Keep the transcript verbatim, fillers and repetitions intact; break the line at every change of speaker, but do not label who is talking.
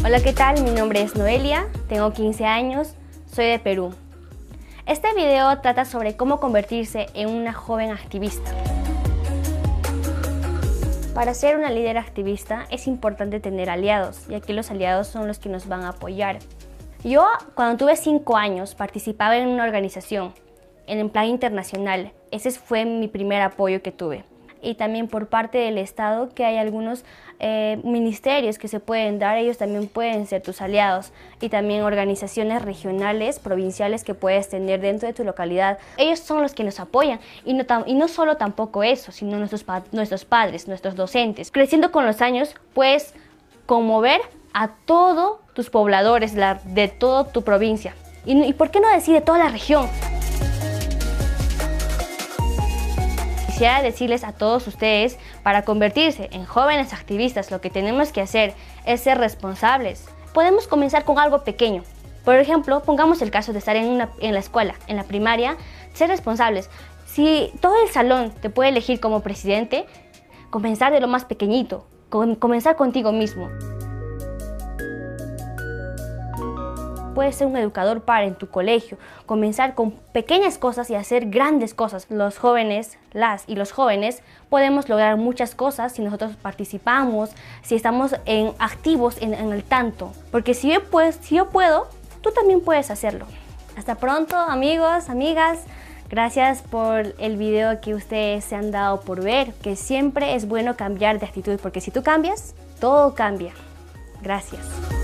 Hola, ¿qué tal? Mi nombre es Noelia, tengo quince años, soy de Perú. Este video trata sobre cómo convertirse en una joven activista. Para ser una líder activista es importante tener aliados, ya que los aliados son los que nos van a apoyar. Yo, cuando tuve cinco años, participaba en una organización, en el plan internacional. Ese fue mi primer apoyo que tuve. Y también por parte del Estado, que hay algunos eh, ministerios que se pueden dar, ellos también pueden ser tus aliados. Y también organizaciones regionales, provinciales que puedes tener dentro de tu localidad. Ellos son los que nos apoyan. Y no, y no solo tampoco eso, sino nuestros, pa nuestros padres, nuestros docentes. Creciendo con los años, puedes conmover a todos tus pobladores la, de toda tu provincia. Y, y ¿por qué no decir de toda la región? Quisiera decirles a todos ustedes, para convertirse en jóvenes activistas, lo que tenemos que hacer es ser responsables. Podemos comenzar con algo pequeño. Por ejemplo, pongamos el caso de estar en, una, en la escuela, en la primaria, ser responsables. Si todo el salón te puede elegir como presidente, comenzar de lo más pequeñito, com- comenzar contigo mismo. Puedes ser un educador par en tu colegio, comenzar con pequeñas cosas y hacer grandes cosas. Los jóvenes, las y los jóvenes, podemos lograr muchas cosas si nosotros participamos, si estamos en, activos en, en el tanto. Porque si yo, pues, si yo puedo, tú también puedes hacerlo. Hasta pronto, amigos, amigas. Gracias por el video que ustedes se han dado por ver, que siempre es bueno cambiar de actitud, porque si tú cambias, todo cambia. Gracias.